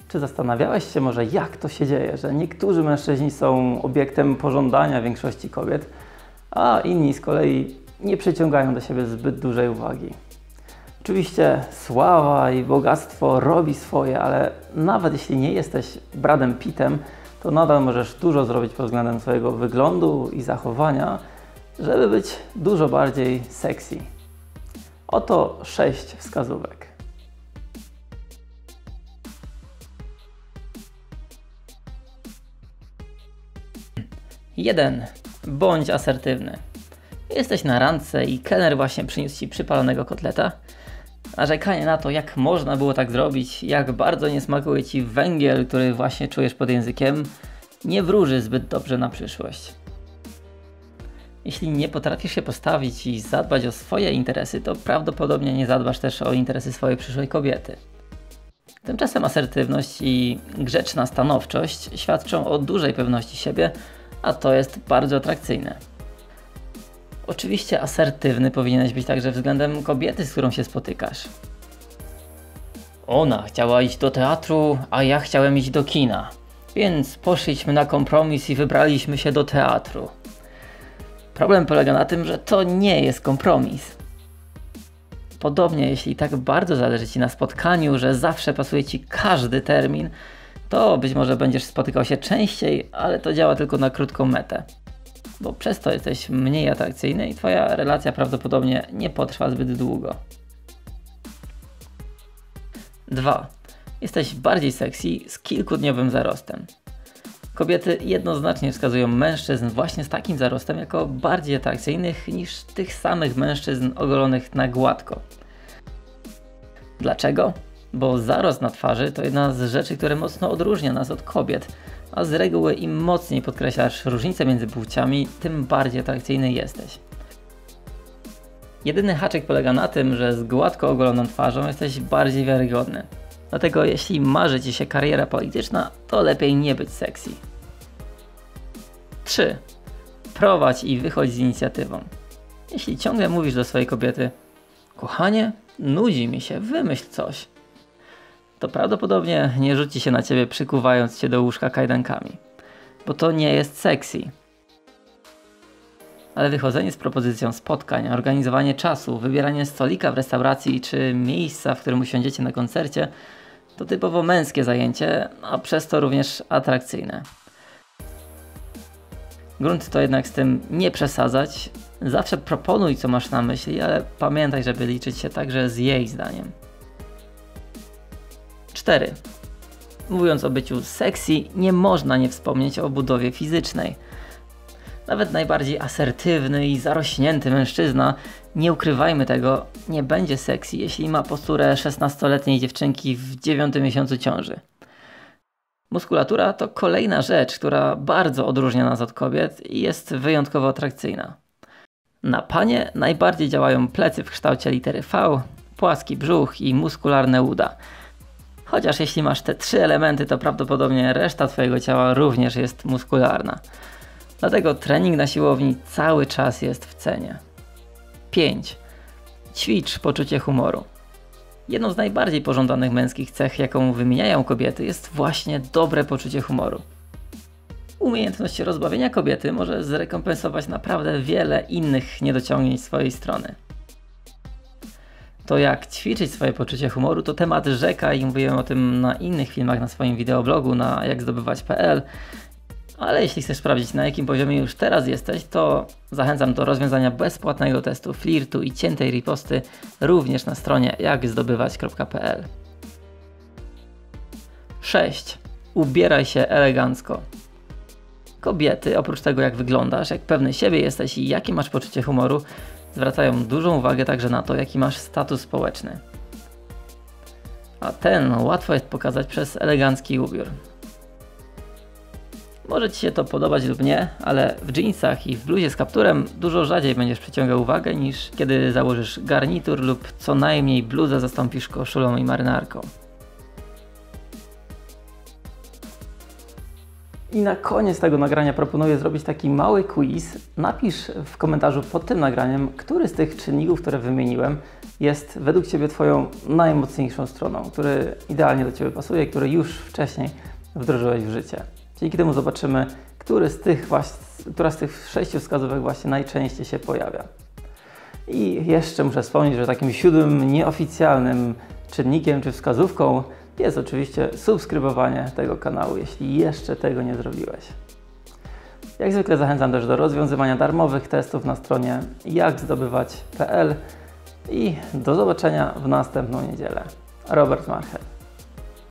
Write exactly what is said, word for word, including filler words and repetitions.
Czy zastanawiałeś się może, jak to się dzieje, że niektórzy mężczyźni są obiektem pożądania większości kobiet, a inni z kolei nie przyciągają do siebie zbyt dużej uwagi? Oczywiście sława i bogactwo robi swoje, ale nawet jeśli nie jesteś Bradem Pittem, to nadal możesz dużo zrobić pod względem swojego wyglądu i zachowania, żeby być dużo bardziej sexy. Oto sześć wskazówek. jeden. Bądź asertywny. Jesteś na randce i kelner właśnie przyniósł Ci przypalonego kotleta. Narzekanie na to, jak można było tak zrobić, jak bardzo nie smakuje Ci węgiel, który właśnie czujesz pod językiem, nie wróży zbyt dobrze na przyszłość. Jeśli nie potrafisz się postawić i zadbać o swoje interesy, to prawdopodobnie nie zadbasz też o interesy swojej przyszłej kobiety. Tymczasem asertywność i grzeczna stanowczość świadczą o dużej pewności siebie, a to jest bardzo atrakcyjne. Oczywiście asertywny powinieneś być także względem kobiety, z którą się spotykasz. Ona chciała iść do teatru, a ja chciałem iść do kina, więc poszliśmy na kompromis i wybraliśmy się do teatru. Problem polega na tym, że to nie jest kompromis. Podobnie, jeśli tak bardzo zależy Ci na spotkaniu, że zawsze pasuje Ci każdy termin, to być może będziesz spotykał się częściej, ale to działa tylko na krótką metę. Bo przez to jesteś mniej atrakcyjny i Twoja relacja prawdopodobnie nie potrwa zbyt długo. dwa. Jesteś bardziej sexy z kilkudniowym zarostem. Kobiety jednoznacznie wskazują mężczyzn właśnie z takim zarostem jako bardziej atrakcyjnych niż tych samych mężczyzn ogolonych na gładko. Dlaczego? Bo zarost na twarzy to jedna z rzeczy, które mocno odróżnia nas od kobiet, a z reguły im mocniej podkreślasz różnicę między płciami, tym bardziej atrakcyjny jesteś. Jedyny haczyk polega na tym, że z gładko ogoloną twarzą jesteś bardziej wiarygodny. Dlatego jeśli marzy Ci się kariera polityczna, to lepiej nie być sexy. trzy. Prowadź i wychodź z inicjatywą. Jeśli ciągle mówisz do swojej kobiety: kochanie, nudzi mi się, wymyśl coś, to prawdopodobnie nie rzuci się na Ciebie przykuwając Cię do łóżka kajdankami, bo to nie jest sexy. Ale wychodzenie z propozycją spotkań, organizowanie czasu, wybieranie stolika w restauracji czy miejsca, w którym usiądziecie na koncercie, to typowo męskie zajęcie, a przez to również atrakcyjne. Grunt to jednak z tym nie przesadzać. Zawsze proponuj, co masz na myśli, ale pamiętaj, żeby liczyć się także z jej zdaniem. cztery. Mówiąc o byciu sexy, nie można nie wspomnieć o budowie fizycznej. Nawet najbardziej asertywny i zarośnięty mężczyzna, nie ukrywajmy tego, nie będzie sexy, jeśli ma posturę szesnastoletniej dziewczynki w dziewiątym miesiącu ciąży. Muskulatura to kolejna rzecz, która bardzo odróżnia nas od kobiet i jest wyjątkowo atrakcyjna. Na panie najbardziej działają plecy w kształcie litery V, płaski brzuch i muskularne uda. Chociaż jeśli masz te trzy elementy, to prawdopodobnie reszta Twojego ciała również jest muskularna. Dlatego trening na siłowni cały czas jest w cenie. pięć. Ćwicz poczucie humoru. Jedną z najbardziej pożądanych męskich cech, jaką wymieniają kobiety, jest właśnie dobre poczucie humoru. Umiejętność rozbawienia kobiety może zrekompensować naprawdę wiele innych niedociągnięć swojej strony. To jak ćwiczyć swoje poczucie humoru to temat rzeka i mówiłem o tym na innych filmach na swoim wideoblogu na jak zdobywać kropka p l. Ale jeśli chcesz sprawdzić, na jakim poziomie już teraz jesteś, to zachęcam do rozwiązania bezpłatnego testu flirtu i ciętej riposty również na stronie jak zdobywać kropka p l. sześć. Ubieraj się elegancko. Kobiety, oprócz tego jak wyglądasz, jak pewny siebie jesteś i jakie masz poczucie humoru, zwracają dużą uwagę także na to, jaki masz status społeczny. A ten łatwo jest pokazać przez elegancki ubiór. Może Ci się to podobać lub nie, ale w dżinsach i w bluzie z kapturem dużo rzadziej będziesz przyciągał uwagę niż kiedy założysz garnitur lub co najmniej bluzę zastąpisz koszulą i marynarką. I na koniec tego nagrania proponuję zrobić taki mały quiz. Napisz w komentarzu pod tym nagraniem, który z tych czynników, które wymieniłem, jest według Ciebie Twoją najmocniejszą stroną, który idealnie do Ciebie pasuje, który już wcześniej wdrożyłeś w życie. Dzięki temu zobaczymy, który z tych właśnie, która z tych sześciu wskazówek właśnie najczęściej się pojawia. I jeszcze muszę wspomnieć, że takim siódmym nieoficjalnym czynnikiem czy wskazówką jest oczywiście subskrybowanie tego kanału, jeśli jeszcze tego nie zrobiłeś. Jak zwykle zachęcam też do rozwiązywania darmowych testów na stronie jak zdobywać kropka p l i do zobaczenia w następną niedzielę. Robert Marchewicz.